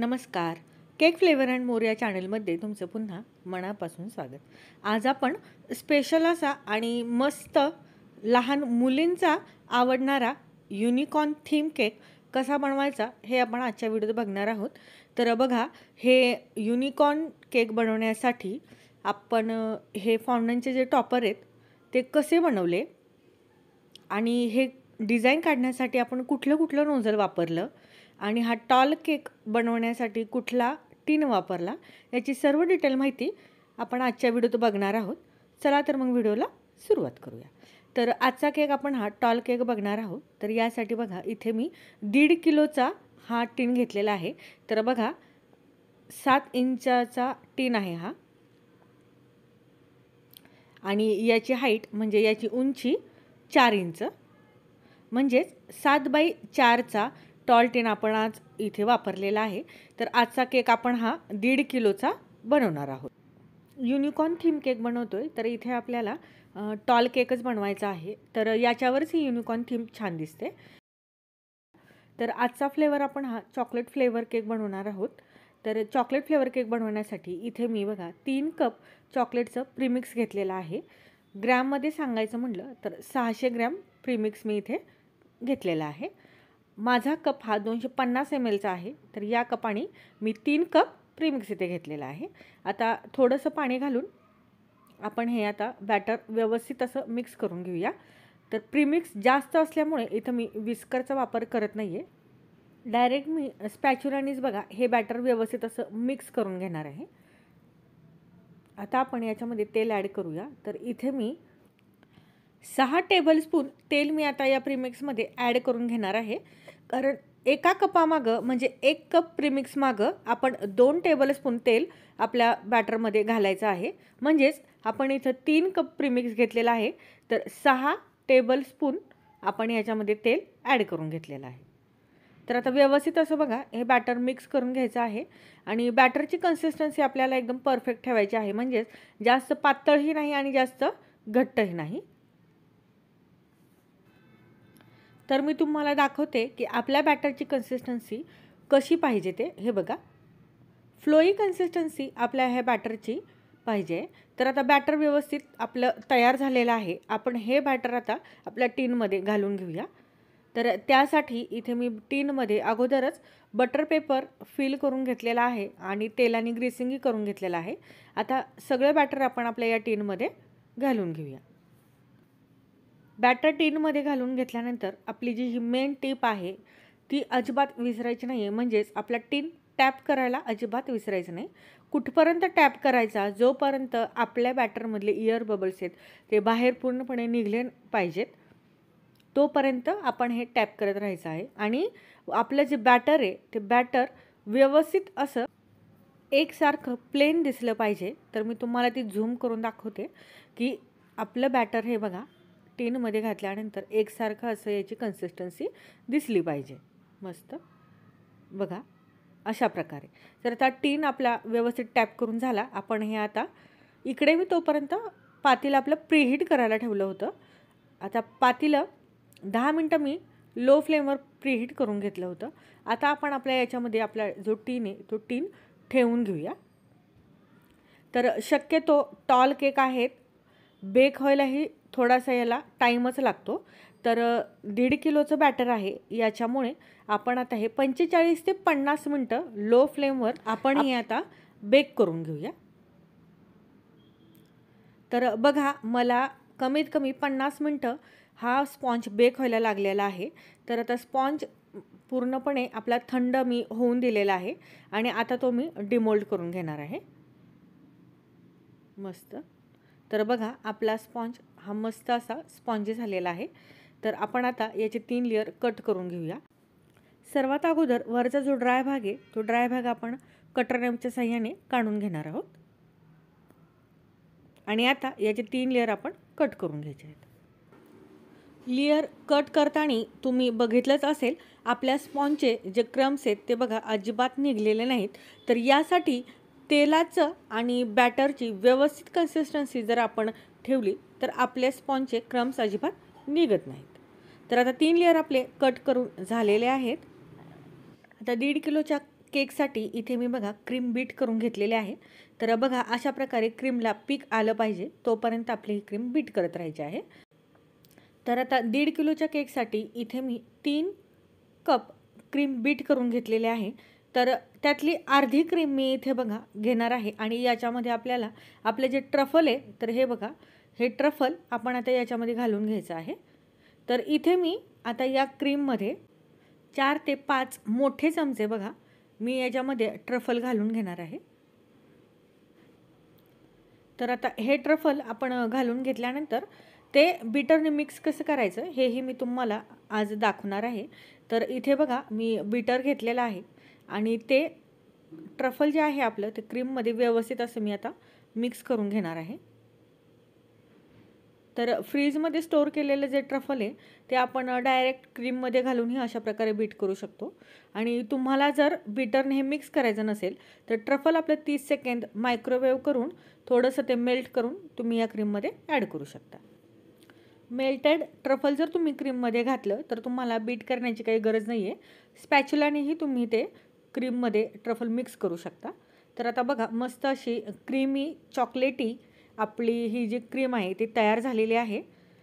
नमस्कार. Cake flavour and more या चॅनलमध्ये तुमचं पुन्हा मनापासून स्वागत. आज आपण स्पेशल असा आणि मस्त लहान मुलींचा आवडणारा युनिकॉर्न थीम केक कसा बनवायचा हे आपण आजच्या व्हिडिओत बघणार आहोत. तर बघा, हे युनिकॉर्न केक बनवण्यासाठी आपण हे फॉन्डंटचे जे टॉपर आहेत ते कसे बनवले आणि हे डिझाईन काढण्यासाठी आपण कुठलं नोझल वापरलं आणि हा टॉल केक बनवण्यासाठी कुठला टीन वापरला याची सर्व डिटेल माहिती आपण आजच्या व्हिडिओत बघणार आहोत. चला तर मग व्हिडिओला सुरुवात करूया. तर आजचा केक आपण हा टॉल केक बघणार आहोत. तर यासाठी बघा, इथे मी 1.5 किलोचा हा टीन घेतलेला आहे. तर बघा, 7 इंचाचा टीन आहे हा आणि याची हाईट म्हणजे याची उंची 4 इंच, म्हणजेच 7 बाय 4चा टॉल टीन आपण आज इथे वापरलेला आहे. तर आजचा केक आपण हा 1.5 किलोचा बनवणार आहोत. युनिकॉर्न थीम केक बनवतोय, तर इथे आपल्याला टॉल केकच बनवायचा आहे. तर याच्यावरच ही युनिकॉर्न थीम छान दिसते. तर आजचा फ्लेवर आपण हा चॉकलेट फ्लेवर केक बनवणार आहोत. तर चॉकलेट फ्लेवर केक बनवण्यासाठी इथे मी बघा 3 कप चॉकलेटचं प्रीमिक्स घेतलेलं आहे. ग्रॅममध्ये सांगायचं म्हटलं तर 600 ग्रॅम प्रीमिक्स मी इथे घेतलेला आहे. माझा कप हा 250 ml चा आहे. तर या कपाने मी 3 कप प्रीमिक्स इथे घेतलेला आहे. आता थोडंसं पाणी घालून आपण हे आता बॅटर व्यवस्थित असं मिक्स करून घेऊया. तर प्रीमिक्स जास्त असल्यामुळे इथं मी विस्करचा वापर करत नाही आहे. डायरेक्ट मी स्पॅच्युलानीच बघा हे बॅटर व्यवस्थित असं मिक्स करून घेणार आहे. आता आपण याच्यामध्ये तेल ॲड करूया. तर इथे मी 6 टेबलस्पून तेल मी आता या प्रीमिक्समध्ये ॲड करून घेणार आहे. कारण एका कपामागं म्हणजे 1 कप प्रीमिक्स मागं आपण 2 टेबलस्पून तेल आपल्या बॅटरमध्ये घालायचं आहे. म्हणजेच आपण इथं 3 कप प्रीमिक्स घेतलेला आहे, तर 6 टेबलस्पून आपण याच्यामध्ये तेल ॲड करून घेतलेलं आहे. तर आता व्यवस्थित असं बघा हे बॅटर मिक्स करून घ्यायचं आहे आणि बॅटरची कन्सिस्टन्सी आपल्याला एकदम परफेक्ट ठेवायची आहे. म्हणजेच जास्त पातळही नाही आणि जास्त घट्टही नाही. तर मी तुम्हाला दाखवते की आपल्या बॅटरची कन्सिस्टन्सी कशी पाहिजे ते. हे बघा, फ्लोई कन्सिस्टन्सी आपल्या ह्या बॅटरची पाहिजे. तर आता बॅटर व्यवस्थित आपलं तयार झालेलं आहे. आपण हे बॅटर आता आपल्या टीनमध्ये घालून घेऊया. तर त्यासाठी इथे मी टीनमध्ये अगोदरच बटर पेपर फिल करून घेतलेला आहे आणि तेलाने ग्रीसिंगही करून घेतलेलं आहे. आता सगळं बॅटर आपण आपल्या या टीनमध्ये घालून घेऊया. बॅटर टीनमध्ये घालून घेतल्यानंतर आपली जी ही मेन टीप आहे ती अजिबात विसरायची नाही आहे. म्हणजेच आपला टीन टॅप करायला अजिबात विसरायचं नाही. कुठपर्यंत टॅप करायचा, जोपर्यंत आपल्या बॅटरमधले एअर बबल्स आहेत ते बाहेर पूर्णपणे निघले पाहिजेत, तोपर्यंत आपण हे टॅप करत राहायचं आहे. आणि आपलं जे बॅटर आहे ते बॅटर व्यवस्थित असं एकसारखं प्लेन दिसलं पाहिजे. तर मी तुम्हाला ती झूम करून दाखवते की आपलं बॅटर हे बघा टीनमध्ये घातल्यानंतर एकसारखं असं याची कन्सिस्टन्सी दिसली पाहिजे. मस्त बघा अशा प्रकारे. तर आता टीन आपला व्यवस्थित टॅप करून झाला. आपण हे आता इकडे मी तोपर्यंत पातेलं आपलं प्रीहीट करायला ठेवलं होतं. आता पातेलं 10 मिनटं मी लो फ्लेमवर प्रीहीट करून घेतलं होतं. आता आपण आपल्या याच्यामध्ये आपला जो टीन आहे तो टीन ठेवून घेऊया. तर शक्यतो टॉल केक आहेत, बेक व्हायलाही थोडासा याला टाईमच लागतो. तर 1.5 किलोचं बॅटर आहे, याच्यामुळे आपण आता हे 45 ते 50 मिनटं लो फ्लेमवर आपण हे आता बेक करून घेऊया. तर बघा, मला कमीत कमी 50 मिनटं हा स्पॉन्ज बेक व्हायला लागलेला आहे. तर आता स्पॉन्ज पूर्णपणे आपला थंड मी होऊन दिलेला आहे आणि आता तो मी डिमोल्ड करून घेणार आहे. मस्त. तर बघा आपला स्पॉन्ज हा मस्त असा स्पॉन्जी झालेला आहे. तर आपण आता याचे 3 लेयर कट करून घेऊया. सर्वात अगोदर वरचा जो ड्राय भाग आहे तो ड्राय भाग आपण कटर नाईफच्या साहाय्याने काढून घेणार आहोत आणि आता याचे 3 लेयर आपण कट करून घ्यायचे आहेत. लेयर कट करताना तुम्ही बघितलंच असेल आपल्या स्पॉन्जचे जे क्रम्स आहेत ते बघा अजिबात निघलेले नाहीत. तर यासाठी तेलाचं आणि बॅटरची व्यवस्थित कन्सिस्टन्सी जर आपण ठेवली तर आपल्या स्पॉन्जचे क्रम्स अजिबात निघत नाहीत. तर आता 3 लेयर आपले कट करून झालेले आहेत. आता 1.5 किलोच्या केकसाठी इथे मी बघा क्रीम बीट करून घेतलेले आहे. तर बघा अशा प्रकारे क्रीमला पीक आलं पाहिजे तोपर्यंत आपली ही क्रीम बीट करत राहायची आहे. तर आता 1.5 किलोच्या केकसाठी इथे मी 3 कप क्रीम बीट करून घेतलेले आहे. तर त्यातली अर्धी क्रीम मी इथे बघा घेणार आहे आणि याच्यामध्ये आपल्याला आपले जे ट्रफल आहे तर हे बघा, हे ट्रफल आपण आता याच्यामध्ये घालून घ्यायचं आहे. तर इथे मी आता या क्रीममध्ये 4 ते 5 मोठे चमचे बघा मी याच्यामध्ये ट्रफल घालून घेणार आहे. तर आता हे ट्रफल आपण घालून घेतल्यानंतर ते बीटरने मिक्स कसं करायचं हेही मी तुम्हाला आज दाखवणार आहे. तर इथे बघा मी बीटर घेतलेला आहे आणि ते ट्रफल जे आहे आपलं ते क्रीममध्ये व्यवस्थित असं मी आता मिक्स करून घेणार आहे. तर फ्रीजमध्ये स्टोअर केलेलं जे ट्रफल आहे ते आपण डायरेक्ट क्रीममध्ये घालूनही अशा प्रकारे बीट करू शकतो. आणि तुम्हाला जर बीटरने हे मिक्स करायचं नसेल तर ट्रफल आपलं 30 सेकंद मायक्रोवेव्ह करून थोडंसं ते मेल्ट करून तुम्ही या क्रीममध्ये ॲड करू शकता. मेल्टेड ट्रफल जर तुम्ही क्रीममध्ये घातलं तर तुम्हाला बीट करण्याची काही गरज नाही आहे. स्पॅच्युलानेही तुम्ही ते क्रीममध्ये ट्रफल मिक्स करू शकता. तर आता बघा मस्त अशी क्रीमी चॉकलेटी आपली ही जी क्रीम आहे ती तयार झालेली आहे.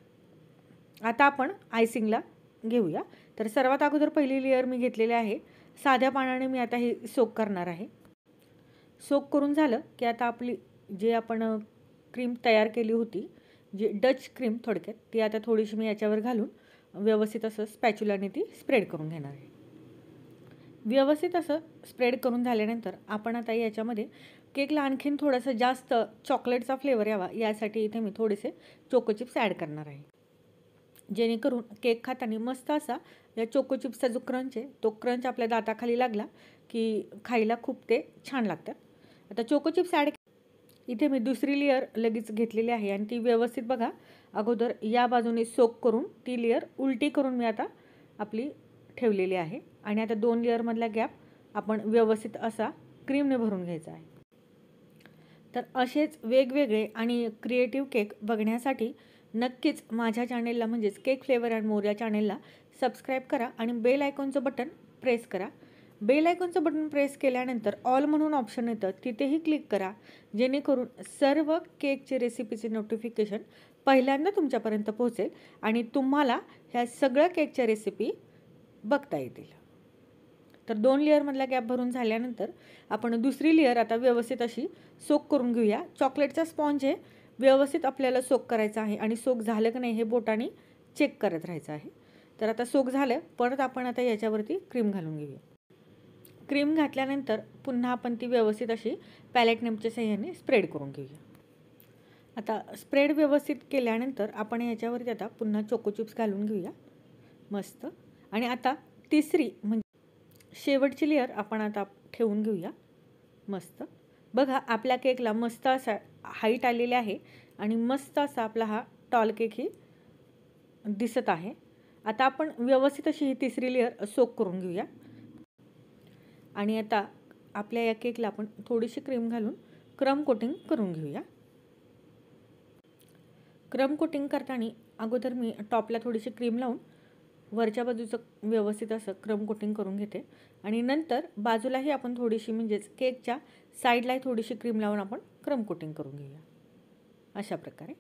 आता आपण आयसिंगला घेऊया. तर सर्वात अगोदर पहिली लेअर मी घेतलेली आहे. साध्या पाण्याने मी आता हे सोक करणार आहे. सोक करून झालं की आता आपली जे आपण क्रीम तयार केली होती जी डच क्रीम थोडक्यात ती आता थोडीशी मी याच्यावर घालून व्यवस्थित असं स्पॅच्युलाने ती स्प्रेड करून घेणार आहे. व्यवस्थित असं स्प्रेड करून झाल्यानंतर आपण आता याच्यामध्ये केकला आणखीन थोडंसं जास्त चॉकलेटचा फ्लेवर यावा यासाठी इथे मी थोडेसे चोको चिप्स ॲड करणार आहे. जेणेकरून केक खाताना मस्त असा या चोको चिप्सचा जो क्रंच आहे तो क्रंच आपल्या दाताखाली लागला की खायला खूप ते छान लागतात. आता चोको चिप्स ॲड इथे मी दुसरी लेअर लगेच घेतलेली आहे आणि ती व्यवस्थित बघा अगोदर या बाजूने सोक करून ती लेअर उलटी करून मी आता आपली ठेवलेली आहे. आणि आता 2 लेअरमधला गॅप आपण व्यवस्थित असा क्रीमने भरून घ्यायचा आहे. तर असेच वेगवेगळे आणि क्रिएटिव्ह केक बघण्यासाठी नक्कीच माझ्या चॅनेलला म्हणजेच केक फ्लेवर अँड मोर या चॅनेलला सबस्क्राईब करा आणि बेल आयकॉनचं बटन प्रेस करा. बेल आयकॉनचं बटन प्रेस केल्यानंतर ऑल म्हणून ऑप्शन येतं तिथेही क्लिक करा जेणेकरून सर्व केकचे रेसिपीचे नोटिफिकेशन पहिल्यांदा तुमच्यापर्यंत पोहोचेल आणि तुम्हाला ह्या सगळ्या केकच्या रेसिपी बघता येतील. तर 2 लेअरमधला गॅप भरून झाल्यानंतर आपण दुसरी लेअर आता व्यवस्थित अशी सोक करून घेऊया. चॉकलेटचा स्पॉन्ज हे व्यवस्थित आपल्याला सोक करायचं आहे आणि सोक झालं की नाही हे बोटाने चेक करत राहायचं आहे. तर आता सोक झालं परत आपण आता याच्यावरती क्रीम घालून घेऊया. क्रीम घातल्यानंतर पुन्हा आपण ती व्यवस्थित अशी पॅलेट नेमच्या सहाय्याने स्प्रेड करून घेऊया. आता स्प्रेड व्यवस्थित केल्यानंतर आपण याच्यावरती आता पुन्हा चोको चिप्स घालून घेऊया मस्त. आणि आता तिसरी म्हणजे शेवटची लेअर आपण आता ठेवून घेऊया मस्त. बघा आपल्या केकला मस्त असा हाईट आलेली आहे आणि मस्त असा आपला हा टॉल केकही दिसत आहे. आता आपण व्यवस्थित अशी ही तिसरी लेअर सोक करून घेऊया आणि आता आपल्या या केकला आपण थोडीशी क्रीम घालून क्रम कोटिंग करून घेऊया. क्रम कोटिंग करताना अगोदर मी टॉपला थोडीशी क्रीम लावून वरच्या बाजूचं व्यवस्थित असं क्रम कोटिंग करून घेते आणि नंतर बाजूलाही आपण थोडीशी म्हणजेच केकच्या साईडलाही थोडीशी क्रीम लावून आपण क्रम कोटिंग करून घेऊया. अशा प्रकारे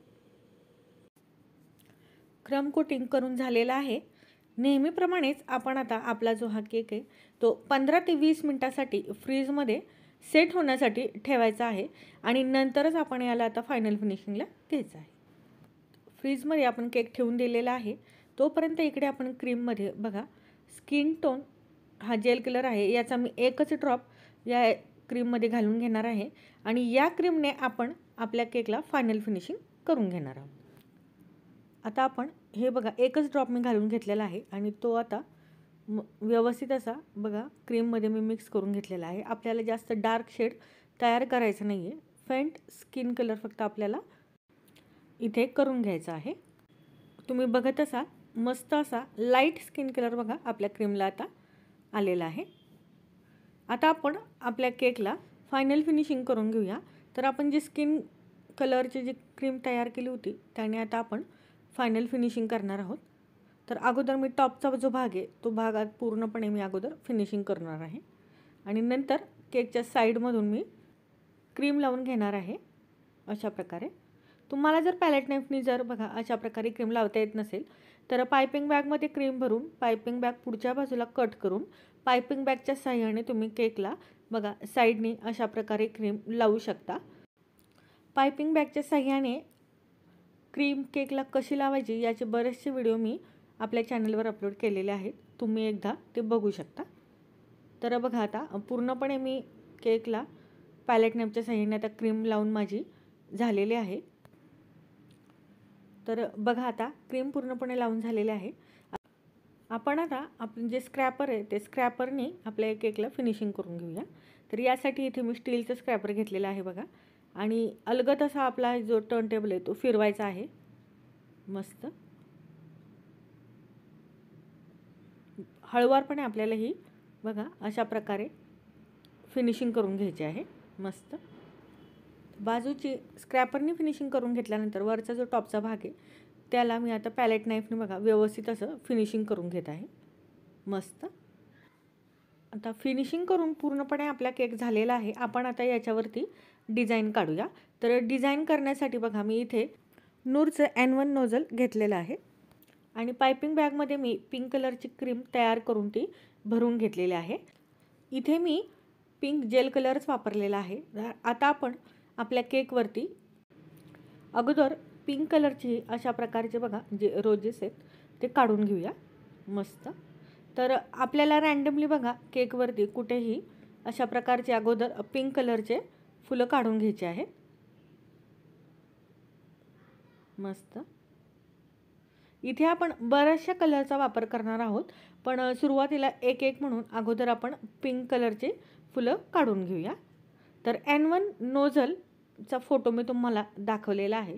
क्रम कोटिंग करून झालेला आहे. नेहमीप्रमाणेच आपण आता आपला जो हा केक आहे तो 15 ते 20 मिनटासाठी फ्रीजमध्ये सेट होण्यासाठी ठेवायचा आहे आणि नंतरच आपण याला आता फायनल फिनिशिंगला घ्यायचं आहे. फ्रीजमध्ये आपण केक ठेवून दिलेला आहे. तोपर्यंत इकडे आपण क्रीममध्ये बघा स्किन टोन हा जेल कलर आहे याचा मी एकच ड्रॉप या क्रीममध्ये घालून घेणार आहे आणि या क्रीमने आपण आपल्या केकला फायनल फिनिशिंग करून घेणार आहोत. आता आपण हे बघा एकच ड्रॉप मी घालून घेतलेला आहे आणि तो आता व्यवस्थित असा बघा क्रीममध्ये मी मिक्स करून घेतलेला आहे. आपल्याला जास्त डार्क शेड तयार करायचं नाही आहे. फेंट स्किन कलर फक्त आपल्याला इथे करून घ्यायचा आहे. तुम्ही बघत असाल मस्त असा लाईट स्किन कलर बघा आपल्या क्रीमला आता आलेला आहे. आता आपण आपल्या केकला फायनल फिनिशिंग करून घेऊया. तर आपण जी स्किन कलरची जी क्रीम तयार केली होती त्याने आता आपण फायनल फिनिशिंग करणार आहोत. तर अगोदर मी टॉपचा जो भाग आहे तो भागात पूर्णपणे मी अगोदर फिनिशिंग करणार आहे. आणि नंतर केकच्या साईडमधून मी क्रीम लावून घेणार आहे अशा प्रकारे. तुम्हाला जर पॅलेट नाईफनी जर बघा अशा प्रकारे क्रीम लावता येत नसेल तर पायपिंग बॅगमध्ये क्रीम भरून पायपिंग बॅग पुढच्या बाजूला कट करून पायपिंग बॅगच्या साहाय्याने तुम्ही केकला बघा साईडनी अशा प्रकारे क्रीम लावू शकता. पायपिंग बॅगच्या साहाय्याने क्रीम केकला कशी लावायची याचे बरेचसे व्हिडिओ मी आपल्या चॅनलवर अपलोड केलेले आहेत, तुम्ही एकदा ते बघू शकता. तर बघा आता पूर्णपणे मी केकला पॅलेट नाईफच्या साहाय्याने आता क्रीम लावून माझी झालेली आहे. तर बघा आता क्रीम पूर्णपणे लावून झालेले आहे. आपण आता आपण जे स्क्रॅपर आहे ते स्क्रॅपरने आपल्या केकला फिनिशिंग करून घेऊया. तर यासाठी इथे मी स्टीलचं स्क्रॅपर घेतलेलं आहे बघा, आणि अलगद असा आपला जो टर्न टेबल आहे तो फिरवायचा आहे. मस्त हळूवारपणे आपल्याला ही बघा अशा प्रकारे फिनिशिंग करून घ्यायची आहे. मस्त बाजूची स्क्रॅपरने फिनिशिंग करून घेतल्यानंतर वरचा जो टॉपचा भाग आहे त्याला मी आता पॅलेट नाईफने बघा व्यवस्थित असं फिनिशिंग करून घेत आहे. मस्त आता फिनिशिंग करून पूर्णपणे आपला केक झालेला आहे. आपण आता याच्यावरती डिझाईन काढूया. तर डिझाईन करण्यासाठी बघा मी इथे नूरचं N1 नोझल घेतलेलं आहे आणि पायपिंग बॅगमध्ये मी पिंक कलरची क्रीम तयार करून ती भरून घेतलेली आहे. इथे मी पिंक जेल कलरच वापरलेला आहे. आता आपण आपल्या केकवरती अगोदर पिंक कलरची अशा प्रकारचे बघा जे रोजेस आहेत ते काढून घेऊया. मस्त तर आपल्याला रँडमली बघा केकवरती कुठेही अशा प्रकारचे अगोदर पिंक कलरचे फुलं काढून घ्यायचे आहेत. मस्त इथे आपण बऱ्याचशा कलरचा वापर करणार आहोत, पण सुरुवातीला एक एक म्हणून अगोदर आपण पिंक कलरचे फुलं काढून घेऊया. तर N1 नोझलचा फोटो मी तुम्हाला दाखवलेला आहे.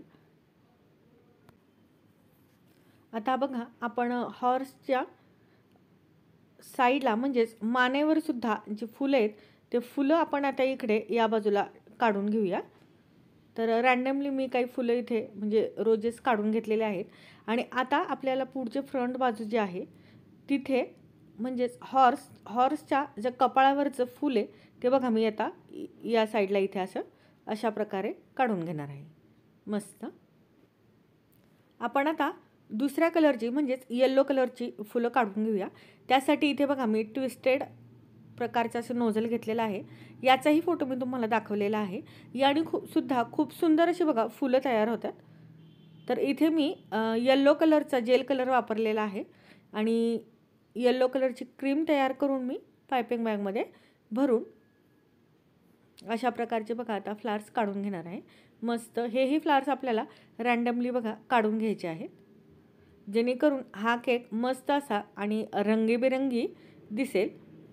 आता बघा आपण हॉर्सच्या साईडला म्हणजेच मानेवर सुद्धा जी फुलं आहेत ते फुलं आपण आता इकडे या बाजूला काढून घेऊया. तर रँडमली मी काही फुलं इथे म्हणजे रोजेस काढून घेतलेले आहेत. आणि आता आपल्याला पुढचे फ्रंट बाजू जी आहे तिथे म्हणजेच हॉर्सच्या ज्या कपाळावरचं फुल आहे ते बघा मी आता या साईडला इथे असं अशा प्रकारे काढून घेणार आहे. मस्त आपण आता दुसऱ्या कलरची म्हणजेच येलो कलरची फुलं काढून घेऊया. त्यासाठी इथे बघा मी ट्विस्टेड प्रकारचं असं नोझल घेतलेलं आहे. याचाही फोटो मी तुम्हाला दाखवलेला आहे. याने सुद्धा खूप सुंदर अशी बघा फुलं तयार होतात. तर इथे मी येलो कलरचा जेल कलर वापरलेला आहे आणि येलो कलरची क्रीम तयार करून मी पायपिंग बॅगमध्ये भरून अशा प्रकारचे बघा आता फ्लावर्स काढून घेणार आहे. मस्त हेही फ्लावर्स आपल्याला रँडमली बघा काढून घ्यायचे आहेत, जेणेकरून हा केक मस्त असा आणि रंगीबेरंगी दिसेल.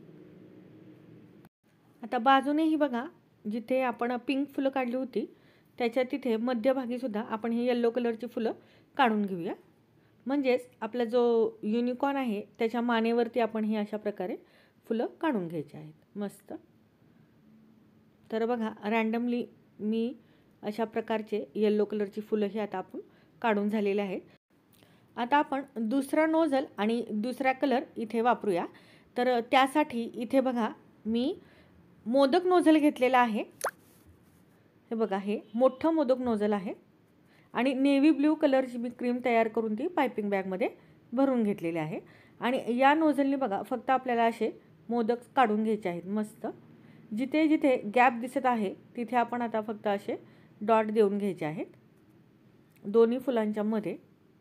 आता बाजूनेही बघा जिथे आपण पिंक फुलं काढली होती त्याच्या तिथे मध्यभागी सुद्धा आपण ही येलो कलरची फुलं काढून घेऊया. म्हणजेच आपला जो युनिकॉर्न आहे त्याच्या मानेवरती आपण ही अशा प्रकारे फुलं काढून घ्यायची आहेत. मस्त तर बघा रँडमली मी अशा प्रकारचे येलो कलरची फुलं ही आता आपण काढून झालेले आहेत. आता आपण दुसरा नोझल आणि दुसरा कलर इथे वापरूया. तर त्यासाठी इथे बघा मी मोदक नोझल घेतलेला आहे. हे बघा हे मोठं मोदक नोझल आहे आणि नेव्ही ब्ल्यू कलरची मी क्रीम तयार करून ती पायपिंग बॅगमध्ये भरून घेतलेली आहे. आणि या नोझलने बघा फक्त आपल्याला असे मोदक काढून घ्यायचे आहेत. मस्त जिथे जिथे गॅप दिसत आहे तिथे आपण आता फक्त असे डॉट देऊन घ्यायचे आहेत दोन्ही फुलांच्या मध्ये.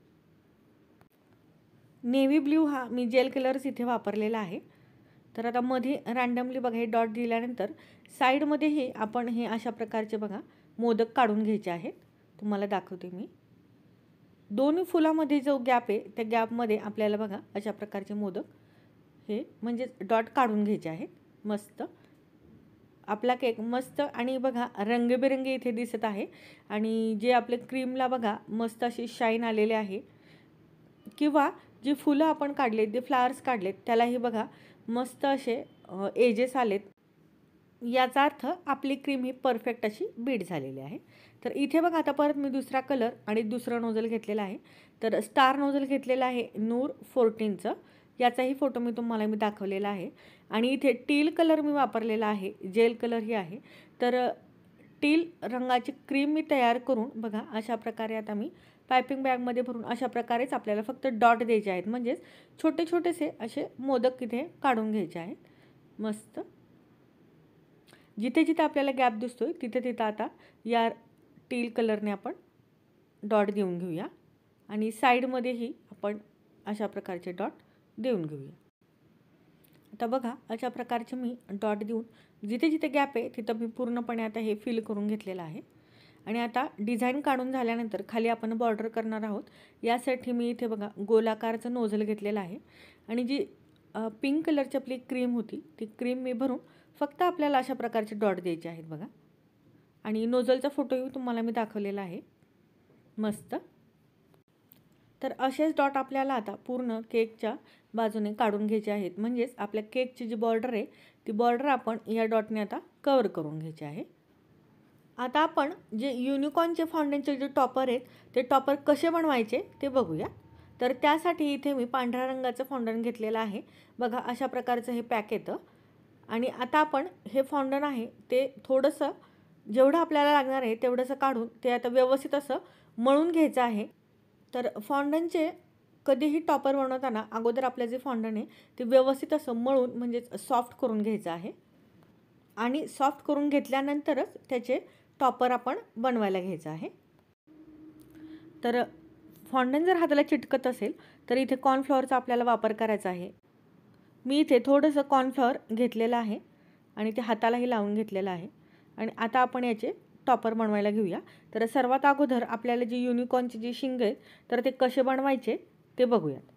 नेव्ही ब्ल्यू हा मी जेल कलर्स इथे वापरलेला आहे. तर आता मध्ये रँडमली बघा हे डॉट दिल्यानंतर साईडमध्येही आपण हे अशा प्रकारचे बघा मोदक काढून घ्यायचे आहेत. तुम्हाला दाखवते मी. दोन्ही फुलामध्ये जो गॅप आहे त्या गॅपमध्ये आपल्याला बघा अशा प्रकारचे मोदक हे म्हणजे डॉट काढून घ्यायचे आहेत. मस्त आपला केक मस्त आणि बघा रंगीबेरंगी इथे दिसत आहे आणि जे आपले क्रीमला बघा मस्त अशी शाईन आलेले आहे किंवा जी फुलं आपण काढलेत जे फ्लावर्स काढलेत त्यालाही बघा मस्त असे एजेस आलेत. याचा अर्थ आपली क्रीम ही परफेक्ट अशी बीट झालेली आहे. तर इथे बघा आता परत मी दुसरा कलर आणि दुसरा नोझल घेतलेला आहे. तर स्टार नोझल घेतलेला आहे नूर 14चं याचाही फोटो मी दाखवलेला आहे. आणि इथे टील कलर मी वापरलेला आहे, जेल कलरही आहे. तर टील रंगाची क्रीम मी तयार करून बघा अशा प्रकारे आता मी पायपिंग बॅगमध्ये भरून अशा प्रकारेच आपल्याला फक्त डॉट द्यायचे आहेत. म्हणजेच छोटे छोटेसे असे मोदक इथे काढून घ्यायचे आहेत. मस्त जिथे जिथे आपल्याला गॅप दिसतोय तिथे तिथं आता या टील कलरने आपण डॉट देऊन घेऊया. आणि साईडमध्येही आपण अशा प्रकारचे डॉट देऊन घेऊया. आता बघा अशा प्रकारचे मी डॉट देऊन जिथे जिथे गॅप आहे तिथं मी पूर्णपणे आता हे फिल करून घेतलेलं आहे. आणि आता डिझाईन काढून झाल्यानंतर खाली आपण बॉर्डर करणार आहोत. यासाठी मी इथे बघा गोलाकारचं नोझल घेतलेलं आहे. आणि जी पिंक कलरची आपली क्रीम होती ती क्रीम मी भरून फक्त आपल्याला अशा प्रकारचे डॉट द्यायचे आहेत बघा. आणि नोझलचा फोटोही तुम्हाला मी दाखवलेला आहे. मस्त. तर असेच डॉट आपल्याला आता पूर्ण केकच्या बाजूने काढून घ्यायचे आहेत. म्हणजेच आपल्या केकची जी बॉर्डर आहे ती बॉर्डर आपण या डॉटने आता कवर करून घ्यायची आहे. आता आपण जे युनिकॉर्नचे फॉन्डंटचे जे टॉपर आहेत ते टॉपर कसे बनवायचे ते बघूया. तर त्यासाठी इथे मी पांढऱ्या रंगाचं फॉन्डंट घेतलेलं आहे. बघा अशा प्रकारचं हे पॅक येतं. आणि आता आपण हे फॉन्डंट आहे ते थोडंसं जेवढं आपल्याला लागणार आहे तेवढंसं काढून ते आता व्यवस्थित असं मळून घ्यायचं आहे. तर फॉन्डंटचे कधीही टॉपर बनवताना अगोदर आपलं जे फॉन्डंट आहे ते व्यवस्थित असं मळून म्हणजेच सॉफ्ट करून घ्यायचं आहे. आणि सॉफ्ट करून घेतल्यानंतरच त्याचे टॉपर आपण बनवायला घ्यायचं आहे. तर फॉन्डंट जर हाताला चिटकत असेल तर इथे कॉर्नफ्लॉवरचा आपल्याला वापर करायचा आहे. मी इथे थोडंसं कॉर्नफ्लॉवर घेतलेलं आहे आणि ते हातालाही लावून घेतलेलं आहे. आणि आता आपण याचे टॉपर बनवायला घेऊया. तर सर्वात अगोदर आपल्याला जी युनिकॉर्नची जी शिंग आहेत तर ते कसे बनवायचे ते बघूयात.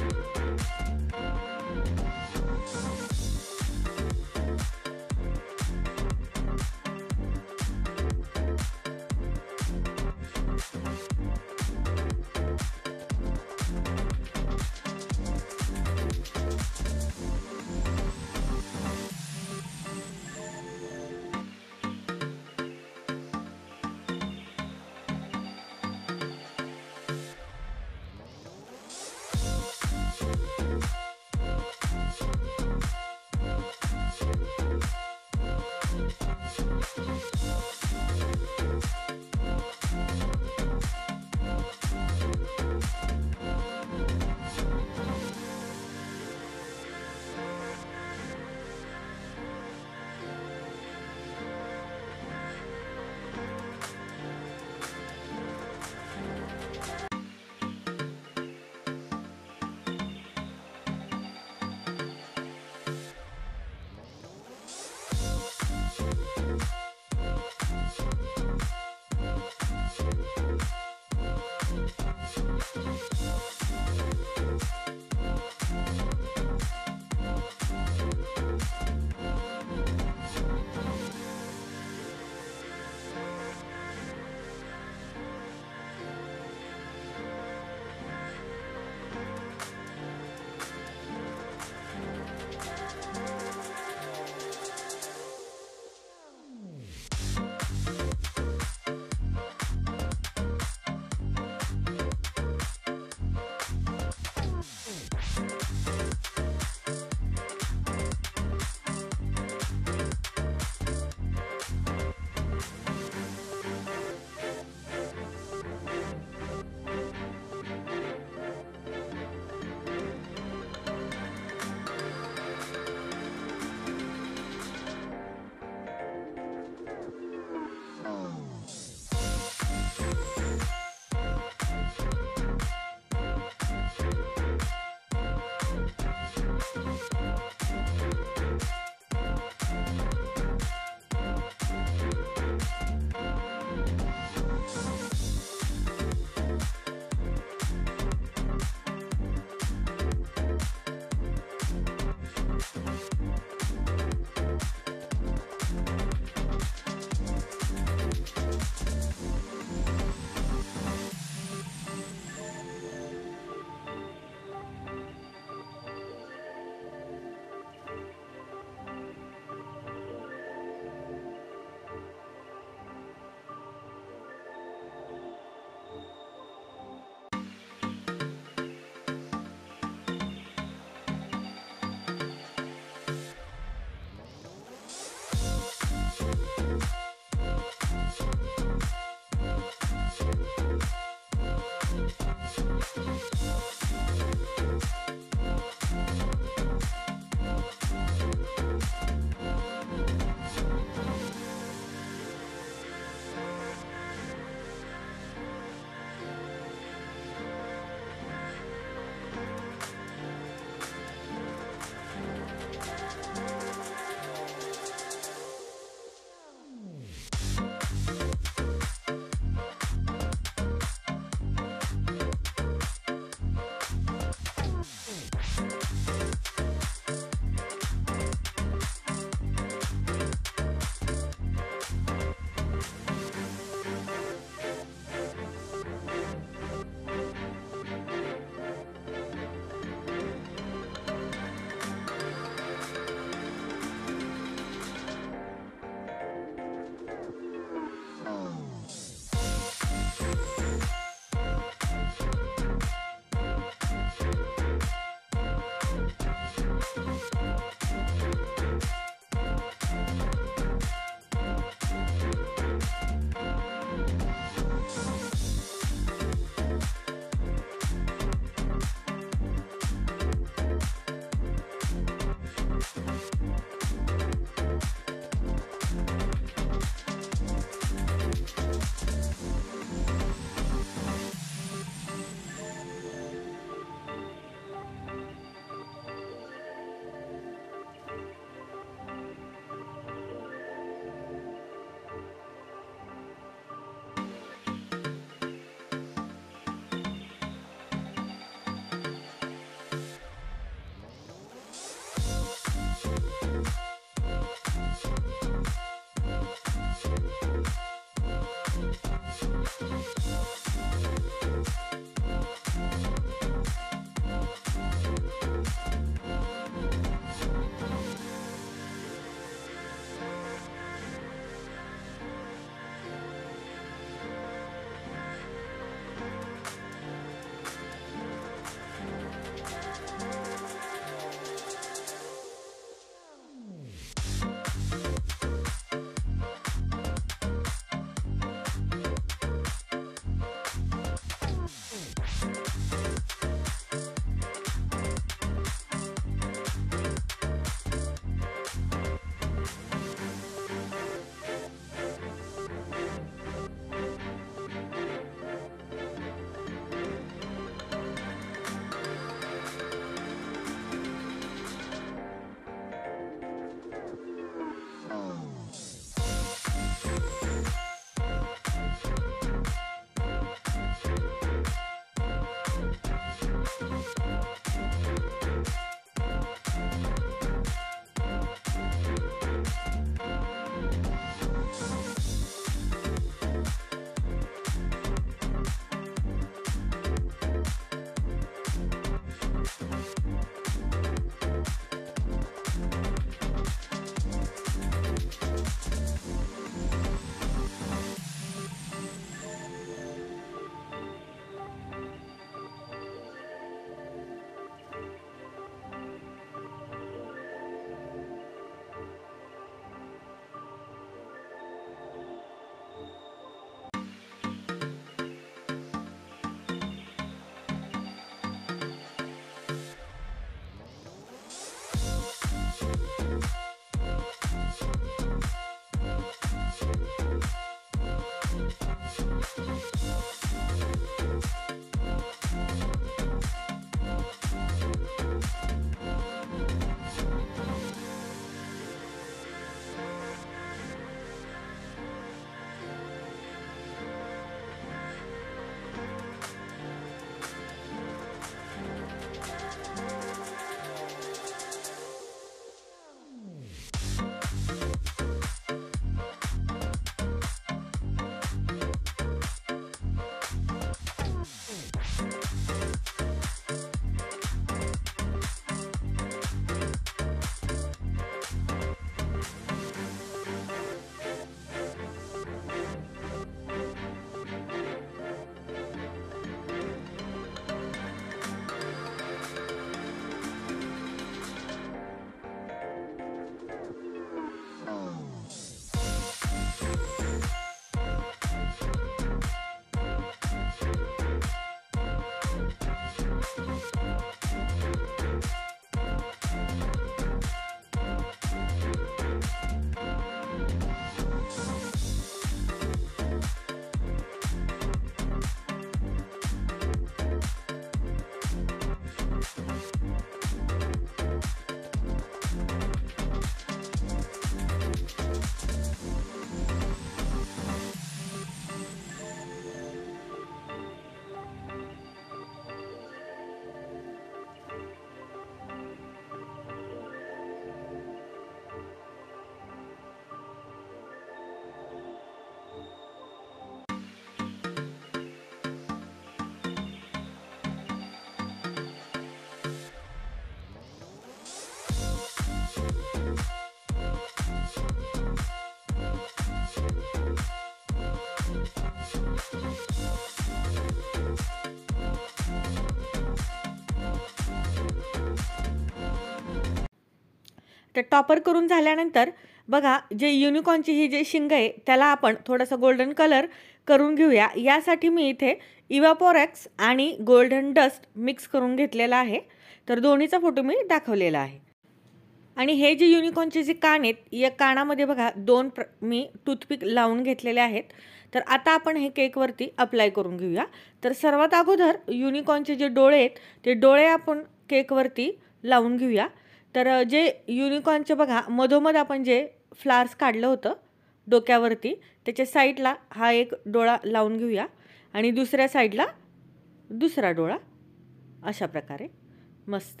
तर टॉपर करून झाल्यानंतर बघा जे युनिकॉर्नची ही जी शिंग आहे त्याला आपण थोडासा गोल्डन कलर करून घेऊया. यासाठी मी इथे इव्हापोरॅक्स आणि गोल्डन डस्ट मिक्स करून घेतलेला आहे. तर दोन्हीचा फोटो मी दाखवलेला आहे. आणि हे जे युनिकॉर्नचे जे कान आहेत या कानामध्ये बघा मी टूथपिक लावून घेतलेले आहेत. तर आता आपण हे केकवरती अप्लाय करून घेऊया. तर सर्वात अगोदर युनिकॉर्नचे जे डोळे आहेत ते डोळे आपण केकवरती लावून घेऊया. तर जे युनिकॉर्नचे बघा मधोमध आपण जे फ्लावर्स काढलं होतं डोक्यावरती त्याच्या साईडला हा एक डोळा लावून घेऊया आणि दुसऱ्या साईडला दुसरा डोळा अशा प्रकारे मस्त.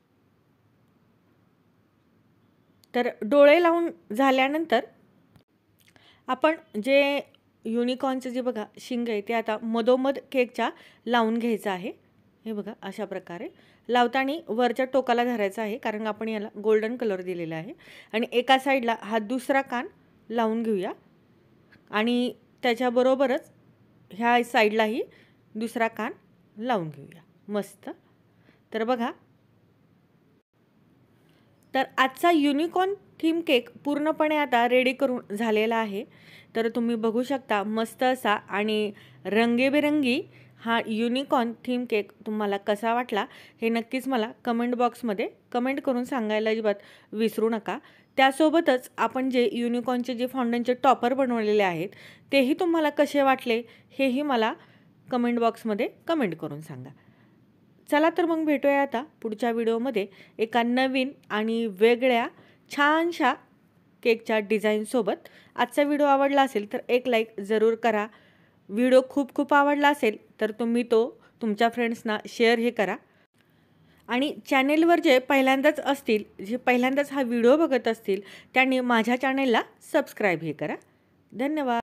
तर डोळे लावून झाल्यानंतर आपण जे युनिकॉर्नचं जे बघा शिंग आहे ते आता मधोमध केकच्या लावून घ्यायचं आहे. हे बघा अशा प्रकारे लावताना वरच्या टोकाला धरायचं आहे कारण आपण याला गोल्डन कलर दिलेला आहे. आणि एका साईडला हा दुसरा कान लावून घेऊया आणि त्याच्याबरोबरच ह्या साईडलाही दुसरा कान लावून घेऊया मस्त. तर बघा तर आजचा युनिकॉर्न थीम केक पूर्णपणे आता रेडी करून झालेला आहे. तर तुम्ही बघू शकता मस्त असा आणि रंगीबेरंगी हा युनिकॉर्न थीम केक तुम्हाला कसा वाटला हे नक्कीच मला कमेंट बॉक्समध्ये कमेंट करून सांगायला अजिबात विसरू नका. त्यासोबतच आपण जे युनिकॉर्नचे जे फॉन्डंटचे टॉपर बनवलेले आहेत तेही तुम्हाला कसे वाटले हेही मला कमेंट बॉक्समध्ये कमेंट करून सांगा. चला तर मग भेटूया आता पुढच्या व्हिडिओमध्ये एका नवीन आणि वेगळ्या छानशा केकच्या डिझाईनसोबत. आजचा व्हिडिओ आवडला असेल तर एक लाईक जरूर करा. व्हिडिओ खूप खूप आवडला असेल तर तुम्ही तो तुमच्या फ्रेंड्सना शेअरही करा. आणि चॅनेलवर जे पहिल्यांदाच असतील जे पहिल्यांदाच हा व्हिडिओ बघत असतील त्यांनी माझ्या चॅनेलला सबस्क्राईबही करा. धन्यवाद.